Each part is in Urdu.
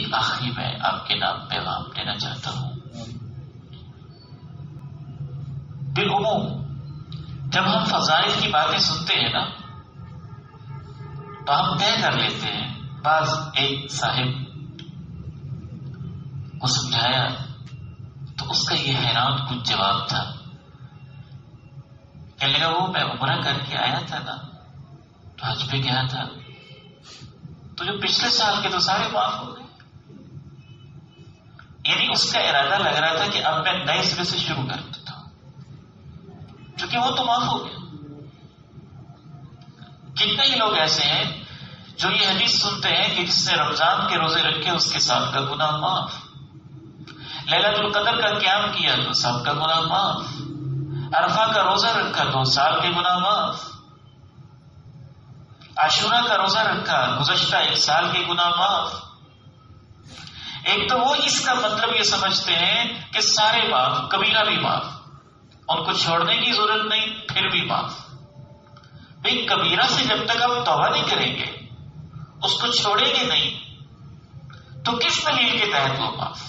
آخری میں آپ کے نام پیغام دینا چاہتا ہوں۔ بالعموم جب ہم فضائل کی باتیں سنتے ہیں نا تو ہم طے کر لیتے ہیں۔ بعض ایک صاحب کو سمجھایا تو اس کا یہ حیران کچھ جواب تھا، کہنے لگا وہ میں عمرہ کر کے آیا تھا نا تو حج پہ گیا تھا تو جو پچھلے سال کے تو سارے معاف ہو گئے۔ یعنی اس کا ارادہ لگ رہا تھا کہ اب میں نئے سرے سے شروع کر دیتا ہوں کیونکہ وہ تو معاف ہو گیا۔ کتنے ہی لوگ ایسے ہیں جو یہ حدیث سنتے ہیں کہ جس نے رمضان کے روزے رکھے اس کے ساتھ کا گناہ معاف، لیلۃ القدر کا قیام کیا تو سب کا گناہ معاف، عرفہ کا روزہ رکھا 2 سال کے گناہ معاف، عاشورہ کا روزہ رکھا گزشتہ 1 سال کے گناہ معاف۔ ایک تو وہ اس کا مطلب یہ سمجھتے ہیں کہ سارے معاف، کبیرہ بھی معاف، ان کو چھوڑنے کی ضرورت نہیں پھر بھی معاف۔ بھئی کبیرہ سے جب تک آپ توبہ نہیں کریں گے، اس کو چھوڑیں گے نہیں تو کس دلیل کے تحت وہ معاف؟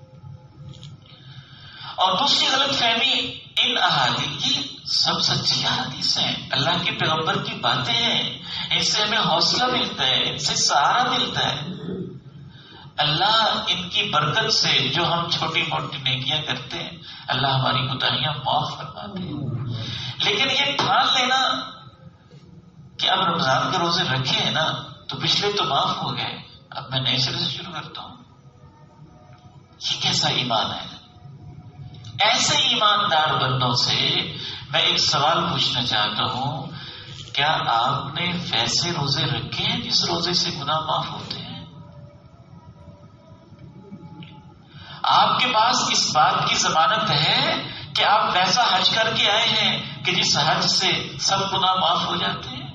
اور دوسری غلط فہمی ان احادیث کی سب سچی حدیث ہیں، اللہ کے پیغمبر کی باتیں ہیں، ان سے ہمیں حوصلہ ملتا ہے، ان سے سہارا ملتا ہے۔ اللہ ان کی برکت سے جو ہم چھوٹی موٹی نیکیاں کرتے ہیں اللہ ہماری کوتاہیاں معاف فرماتے ہیں۔ لیکن یہ ٹھان لینا کہ اب رمضان کے روزے رکھے ہیں نا تو پچھلے تو معاف ہو گئے، اب میں نئے سرے سے شروع کرتا ہوں، یہ کیسا ایمان ہے؟ ایسے ایماندار بندوں سے میں ایک سوال پوچھنا چاہتا ہوں، کیا آپ نے ویسے روزے رکھے ہیں جس روزے سے گناہ معاف ہوتے ہیں؟ آپ کے پاس اس بات کی ضمانت ہے کہ آپ ویسا حج کر کے آئے ہیں کہ جس حج سے سب گناہ معاف ہو جاتے ہیں؟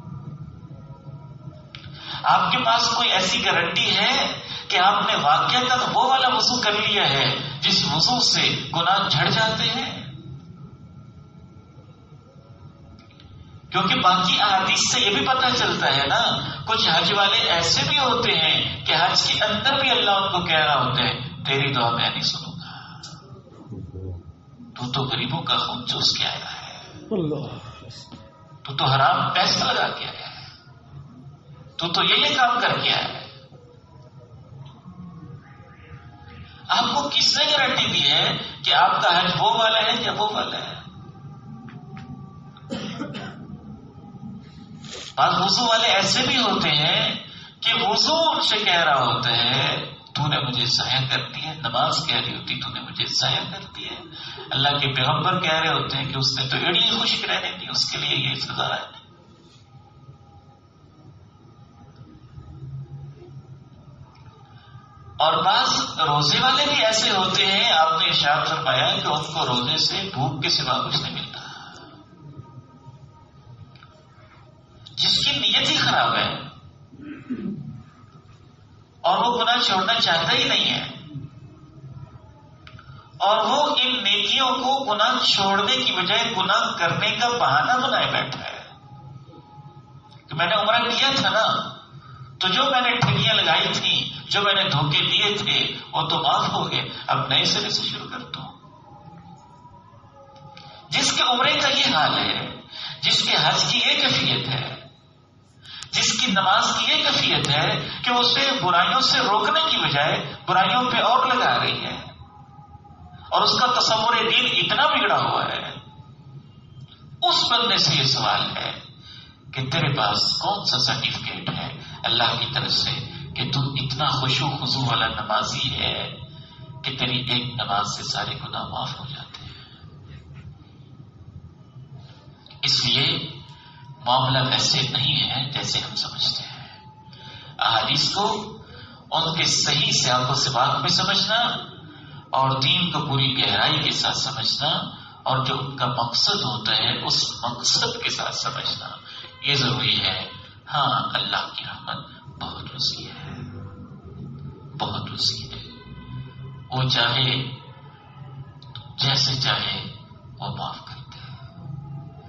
آپ کے پاس کوئی ایسی گارنٹی ہے کہ آپ نے واقعتاً وہ والا وضو کر لیا ہے جس وضو سے گناہ جھڑ جاتے ہیں؟ کیونکہ باقی احادیث سے یہ بھی پتہ چلتا ہے نا، کچھ حج والے ایسے بھی ہوتے ہیں کہ حج کے اندر بھی اللہ ان کو کہہ رہا ہوتا ہے تیری دعا میں نہیں سنوں گا، تو غریبوں کا خون چوس کے آیا ہے، تو حرام پیسہ لگا کے آیا ہے، تو یہ کام کر کے آیا ہے۔ آپ کو کس نے گارنٹی دی ہے کہ آپ کا حج وہ والا ہے یا وہ والا ہے؟ بعض وضو والے ایسے بھی ہوتے ہیں کہ وضو ان سے کہہ رہا ہوتا ہے تو نے مجھے ضائع کر دی ہے، نماز کہہ رہی ہوتی تو نے مجھے ضائع کر دی ہے، اللہ کے پیغمبر کہہ رہے ہوتے ہیں کہ اس نے تو ایڑی خشک رہنے دی، اس کے لیے یہ سزا ہے۔ اور بعض روزے والے بھی ایسے ہوتے ہیں، آپ نے ارشاد فرمایا کہ ان کو روزے سے بھوک کے سوا کچھ نہیں ملتا، جس کی نیت ہی خراب ہے اور وہ گناہ چھوڑنا چاہتا ہی نہیں ہے، اور وہ ان نیکیوں کو گناہ چھوڑنے کی بجائے گناہ کرنے کا بہانہ بنائے بیٹھا ہے کہ میں نے عمرہ کیا تھا نا تو جو میں نے ٹھگیاں لگائی تھیں، جو میں نے دھوکے دیے تھے وہ تو معاف ہو گئے، اب نئے سرے سے شروع کرتا ہوں۔ جس کے عمرے کا یہ حال ہے، جس کے حج کی یہ کیفیت ہے، جس کی نماز کی یہ کیفیت ہے کہ اسے برائیوں سے روکنے کی بجائے برائیوں پہ اور لگا رہی ہے، اور اس کا تصور دین اتنا بگڑا ہوا ہے، اس بندے سے یہ سوال ہے کہ تیرے پاس کون سا سرٹیفکیٹ ہے اللہ کی طرف سے کہ تو اتنا خشوع خضوع والا نمازی ہے کہ تیری ایک نماز سے سارے گناہ معاف ہو جاتے ہیں؟ اس لیے معاملہ ویسے نہیں ہے جیسے ہم سمجھتے ہیں۔ احادیث کو ان کے صحیح سیاق و سباق میں سمجھنا اور دین کو پوری گہرائی کے ساتھ سمجھنا، اور جو ان کا مقصد ہوتا ہے اس مقصد کے ساتھ سمجھنا یہ ضروری ہے۔ ہاں اللہ کی رحمت بہت وسیع ہے، بہت وسیع ہے، وہ چاہے جیسے چاہے وہ معاف کرتے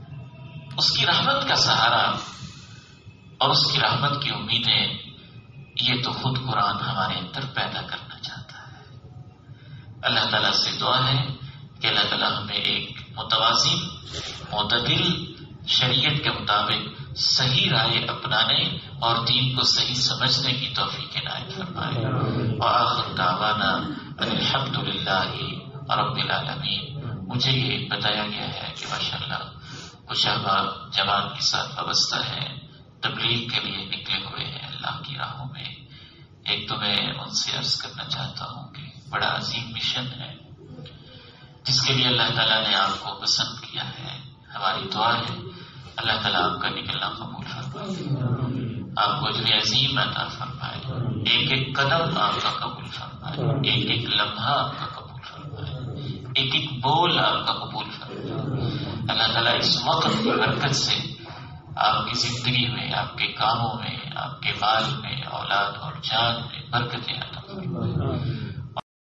ہیں۔ اس کی رحمت کا سہارا اور اس کی رحمت کی امیدیں یہ تو خود قرآن ہمارے اندر پیدا کرنا چاہتا ہے۔ اللہ تعالیٰ سے دعا ہے کہ اللہ تعالیٰ ہمیں ایک متوازن معتدل شریعت کے مطابق صحیح رائے اپنانے اور دین کو صحیح سمجھنے کی توفیق عنایت فرمائے۔ وآخر دعوانا الحمد للہ رب العالمین۔ مجھے یہ بتایا گیا ہے کہ ماشاءاللہ کچھ احباب جماعت کے ساتھ وابستہ ہیں، تبلیغ کے لیے نکلے ہوئے ہیں اللہ کی راہوں میں۔ ایک تو میں ان سے عرض کرنا چاہتا ہوں کہ بڑا عظیم مشن ہے جس کے لیے اللہ تعالیٰ نے آپ کو پسند کیا ہے۔ ہماری دعا ہے اللہ تعالیٰ آپ کا نکلنا قبول فرمائے، آپ کو اجر عظیم عطا فرمائے، ایک ایک قدم آپ کا قبول فرمائے، ایک ایک لمحہ آپ کا قبول فرمائے، ایک ایک بول آپ کا قبول فرمائے۔ اللہ تعالیٰ اس وقت کی برکت سے آپ کی زندگی میں، آپ کے کاموں میں، آپ کے مال میں، اولاد اور جان میں برکتیں عطا فرمائے۔